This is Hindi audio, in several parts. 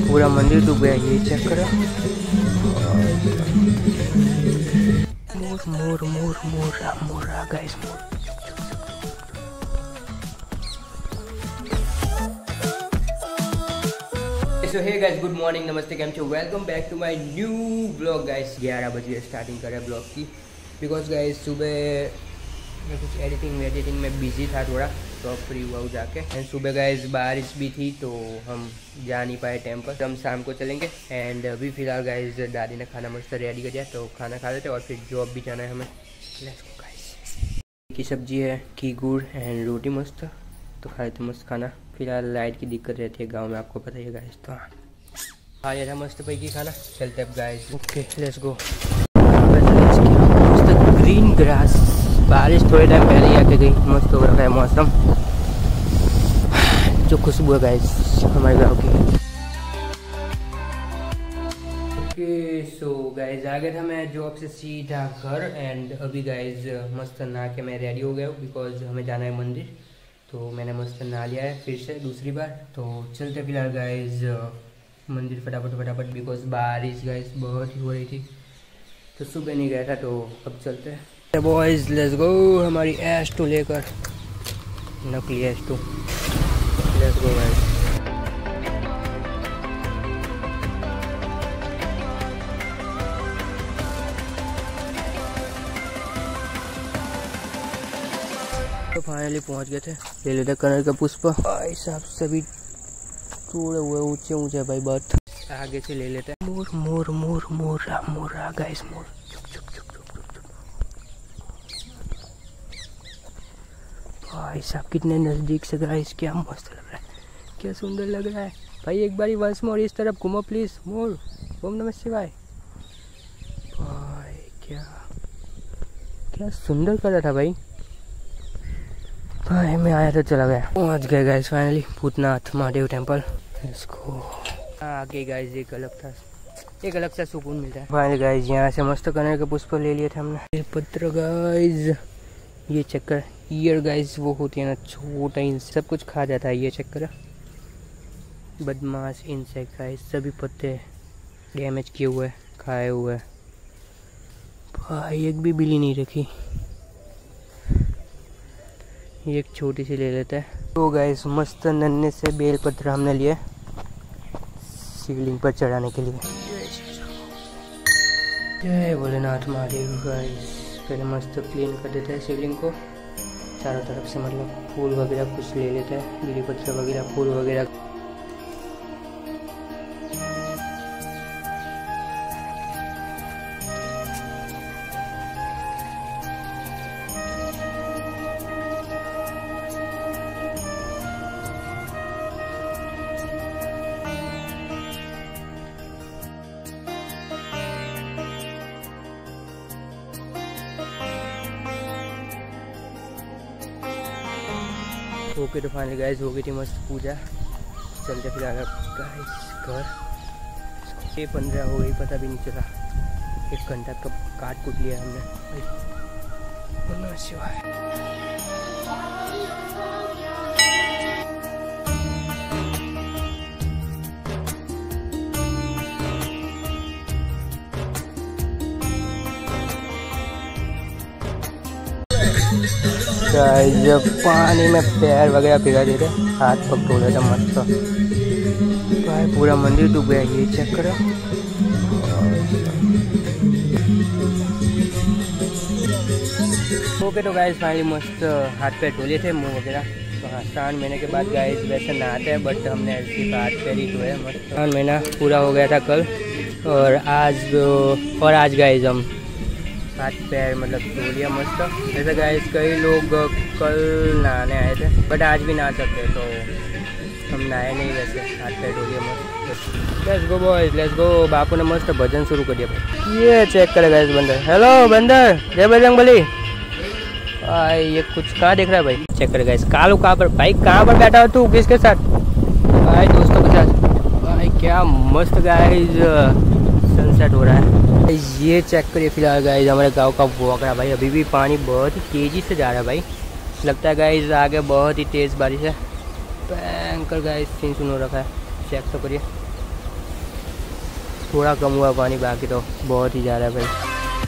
पूरा मंदिर डूब गया, ये चेक करो। More more more more more guys, more. So hey guys, good morning, नमस्ते, केम छो, welcome back to my new blog guys. 11 बजे स्टार्टिंग करें ब्लॉग की, बिकॉज गाइस सुबह मैं कुछ एडिटिंग में बिजी था थोड़ा, तो फ्री हुआ जाके। एंड सुबह गाइस बारिश भी थी तो हम जा नहीं पाए टेम्पल, तो हम शाम को चलेंगे। एंड अभी फिलहाल गाइस दादी ने खाना मस्त रेडी कर दिया, तो खाना खा लेते और फिर जॉब भी जाना है हमें। Let's go guys. की सब्जी है, घी गुड़ एंड रोटी मस्त, तो खाए तो मस्त खाना। फिलहाल लाइट की दिक्कत रहती है गांव में, आपको पता ही है गाइस, तो हाँ ये था मस्त पैकी खाना। चलते अब गाइस, ओके लेट्स गो। मस्त ग्रीन ग्रास, बारिश थोड़े टाइम पहले ही आके गई, मस्त हो रखा है मौसम, जो खुशबू है गाइस हमारे गाँव की। ओके सो गाइस आ गया था मैं जॉब से सीधा घर। एंड अभी गाइस मस्त नहा के मैं रेडी हो गया हूँ, बिकॉज हमें जाना है मंदिर, तो मैंने मस्त नहा लिया है फिर से दूसरी बार। तो चलते फिलहाल गाइस मंदिर फटाफट, बिकॉज बारिश गाइस बहुत ही हो रही थी, तो सुबह नहीं गया था, तो अब चलते हैं बॉयज, लेट्स गो। हमारी S2 लेकर, नकली S2, लेट्स गो गाइस। तो फाइनली पहुंच गए थे, ले लेते कलर का पुष्प। भाई साहब सभी तोड़े हुए ऊंचे ऊंचे भाई, बहुत आगे से ले लेते हैं। More more more more more guys, more. भाई साहब कितने नजदीक से गाइस, क्या मस्त लग रहा है, क्या सुंदर लग रहा है भाई। एक बारी वंस मोर इस तरफ घूमो प्लीज, मोर। ओम नमः शिवाय। भाई क्या सुंदर कर रहा था भाई। भाई मैं आया तो चला गया। पहुंच गए guys finally Bhootnath Mahadev temple. इसको आगे गाइस एक अलग सा सुकून मिलता है। फाइनली गाइस यहाँ से मस्त कलर के पुष्प ले लिए थे हमने। पत्र गाइस, ये चक्कर ईयर गाइस वो होती है ना, छोटा इंसेक्ट सब कुछ खा जाता है, ये चक्कर बदमाश इंसेक्ट गाइस, सभी पत्ते डैमेज किए हुए खाए हुए। भाई एक भी बिल्ली नहीं रखी, ये एक छोटी सी ले लेते हैं। तो गाइस मस्त नन्हे से बेल पत्र हमने लिए शिवलिंग पर चढ़ाने के लिए। जय भोलेनाथ महादेव गाइस। पहले मस्त क्लीन कर देते हैं शिवलिंग को चारों तरफ से, मतलब फूल वगैरह कुछ ले लेते हैं, बिली पत्र वगैरह, फूल वगैरह। ओके तो फाइनली गाइस हो गई थी मस्त पूजा। चलते फिर आगे गाइस घर। ये 15 हो गई, पता भी नहीं चला, 1 घंटा कब काट कुट लिया हमने भाई। शिवाय। जब पानी में पैर वगैरह भिगा देते, हाथ पक धो लेते मस्त। भाई पूरा मंदिर डूब गया, ये चेक करो। ओके तो गाइस फाइनली मस्त हाथ पैर धो लिए थे, मुँह वगैरह। तो हाँ 7 महीने के बाद गाइस वैसे नहाते हैं, बट हमने सिर्फ हाथ पैर ही धोए मस्त। 7 महीना पूरा हो गया था कल, और आज गाइस हम हाथ पैर मतलब धो लिया मस्त। ऐसा गाइस कई लोग कल नहाने आए थे, बट आज भी नहा सकते, तो हम नहाए नहीं, वैसे हाथ पैर धो लिया मस्त। Let's go boys, let's go. बापू ने मस्त भजन शुरू कर दिया भाई। ये चेक करे गाइस बंदर, हेलो बंदर, जय बजरंगबली। भाई ये कुछ कहाँ देख रहा है भाई, चेक करे गाइस। कालू कहाँ पर भाई, कहाँ पर बैठा हो तू, किसके साथ? भाई दोस्तों के साथ। भाई क्या मस्त गाइस सनसेट हो रहा है। ये चेक करिए फिलहाल गाइस हमारे गांव का वोकरा भाई, अभी भी पानी बहुत ही तेज़ी से जा रहा है भाई। लगता है गाइस आगे बहुत ही तेज़ बारिश है। भयंकर गाइस सीन सुन हो रखा है, चेक तो करिए। थोड़ा कम हुआ पानी, बाकी तो बहुत ही ज़्यादा है भाई।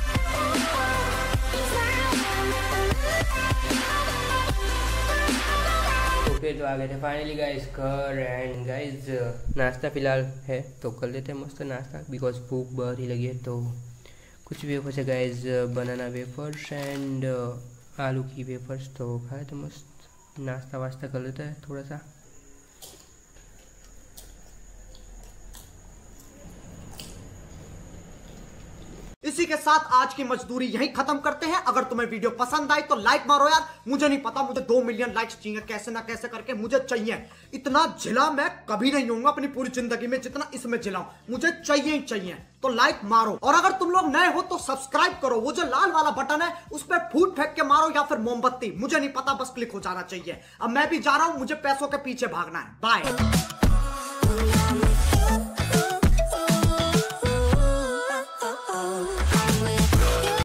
फिर तो आ गए थे फाइनली गाइस घर। एंड गाइस नाश्ता फ़िलहाल है तो कर लेते हैं मस्त नाश्ता, बिकॉज भूख बहुत ही लगी है। तो कुछ वेफर्स है गाइस, बनाना वेफर्स एंड आलू की वेफर्स, तो खाए तो मस्त नाश्ता वास्ता कर लेते हैं थोड़ा सा। इसी के साथ आज की मजदूरी यहीं खत्म करते हैं। अगर तुम्हें वीडियो पसंद आई तो लाइक मारो यार। मुझे नहीं पता, मुझे 2 मिलियन लाइक्स चाहिए, कैसे ना कैसे करके मुझे चाहिए। इतना झिला मैं कभी नहीं होऊंगा अपनी पूरी जिंदगी में जितना इसमें झिलाऊं, मुझे चाहिए ही चाहिए। तो लाइक मारो, और अगर तुम लोग नए हो तो सब्सक्राइब करो। वो जो लाल वाला बटन है उस पर फूट फेंक के मारो या फिर मोमबत्ती, मुझे नहीं पता, बस क्लिक हो जाना चाहिए। अब मैं भी जा रहा हूं, मुझे पैसों के पीछे भागना है। बाय।